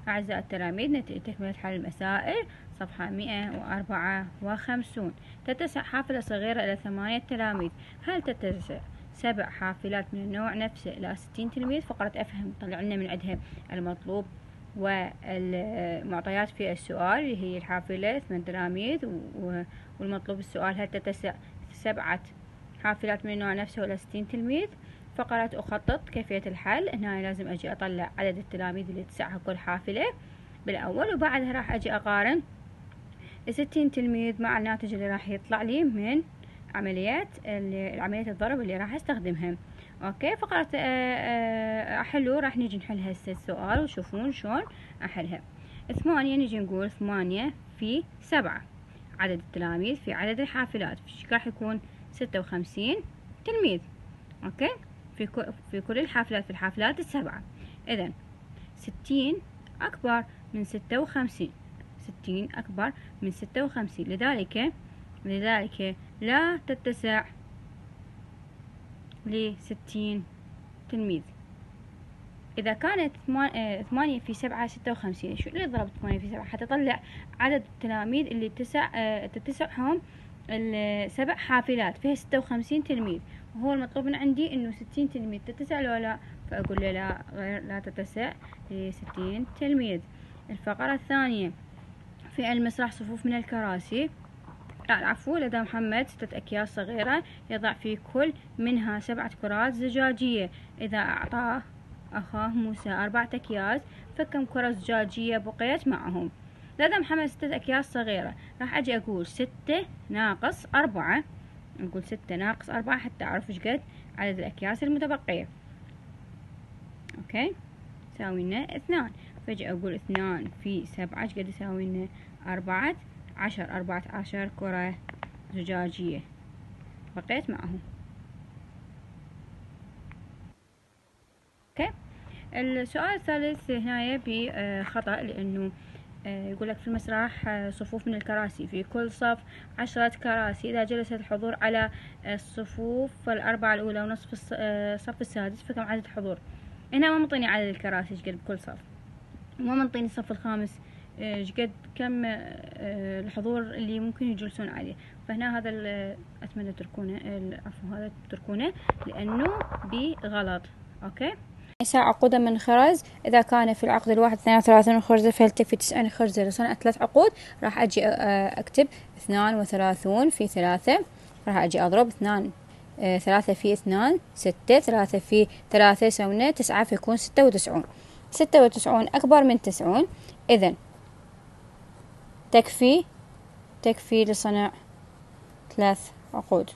أعزائي التلاميذ، تكملة حل المسائل صفحة 154. تتسع حافلة صغيرة إلى 8 تلاميذ. هل تتسع 7 حافلات من النوع نفسه إلى 60 تلميذ؟ فقرة أفهم طلع لنا من عندها المطلوب والمعطيات في السؤال اللي هي الحافلة 8 تلاميذ، والمطلوب السؤال هل تتسع 7 حافلات من النوع نفسه إلى 60 تلميذ. فقرة أخطط كيفية الحل. هنا لازم أجي أطلع عدد التلاميذ اللي تسعها كل حافلة بالأول، وبعدها راح أجي أقارن 60 تلميذ مع الناتج اللي راح يطلع لي من عملية الضرب اللي راح أستخدمها. أوكي، فقرة أحلو راح نيجي نحل هسه السؤال وشوفون شلون أحلها. 8 نيجي نقول 8 في 7 عدد التلاميذ في عدد الحافلات راح يكون 56 تلميذ. أوكي، في كل الحافلات، في الحافلات السبعة. إذن 60 أكبر من 56، 60 أكبر من 56، لذلك لا تتسع ل60 تلميذ. إذا كانت 8 في 7 56، شو اللي ضربت 8 في 7؟ حتطلع عدد التلاميذ اللي تتسعهم السبع حافلات فيها 56 تلميذ، وهو المطلوب من عندي إنه 60 تلميذ تتسع لو لا، فأقول له لا، لا تتسع ل60 تلميذ. الفقرة الثانية، في المسرح صفوف من الكراسي. العفو، لدى محمد 6 أكياس صغيرة يضع في كل منها 7 كرات زجاجية. إذا أعطاه أخاه موسى 4 أكياس، فكم كرة زجاجية بقيت معهم؟ لدى محمد 6 أكياس صغيرة، راح أجي أقول 6 ناقص 4، نقول 6 ناقص 4 حتى أعرف إيش قد عدد الأكياس المتبقية. أوكي، يساوي لنا 2، فأجي أقول 2 في 7 إيش قد يساوي لنا 14 كرة زجاجية بقيت معهم. اوكي، السؤال الثالث هنا بخطأ، لأنه يقول لك في المسرح صفوف من الكراسي، في كل صف 10 كراسي. إذا جلس الحضور على الصفوف الأربعة الأولى ونصف الصف السادس، فكم عدد الحضور؟ هنا ما منطيني عدد الكراسي ايش قد بكل صف، وما منطيني الصف الخامس ايش قد كم الحضور اللي ممكن يجلسون عليه. فهنا هذا أتمنى تركونه، عفوا هذا تركونه لأنه بغلط. أوكي، 9 عقودا من خرز. إذا كان في العقد الواحد 32 خرزة، فيلتفي 90 خرزة لصنع 3 عقود. راح أجي أكتب 32 في 3، راح أجي أضرب 3 في 2 6، 3 في 3 يساوي 9، فيكون 96. 96 أكبر من 90، إذن تكفي لصنع 3 عقود.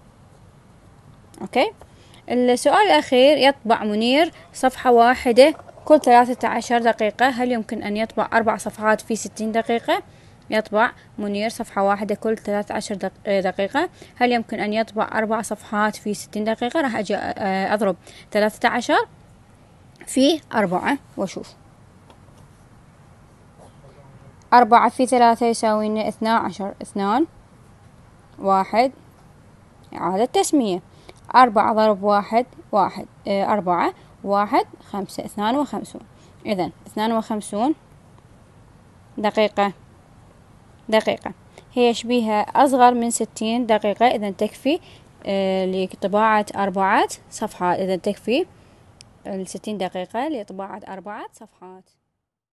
أوكي، السؤال الأخير، يطبع منير صفحة واحدة كل 13 دقيقة. هل يمكن أن يطبع 4 صفحات في 60 دقيقة؟ يطبع منير صفحة واحدة كل 13 دقيقة. هل يمكن أن يطبع 4 صفحات في 60 دقيقة؟ راح أجي أضرب 13 في 4 وأشوف. 4 في 3 يساوي لنا 12، 2 1 إعادة تسمية. 4 ضرب 1 4 1 5 52. إذن 52 دقيقة هي شبيهة أصغر من 60 دقيقة، إذن تكفي لطباعة 4 صفحات. إذن تكفي 60 دقيقة لطباعة 4 صفحات.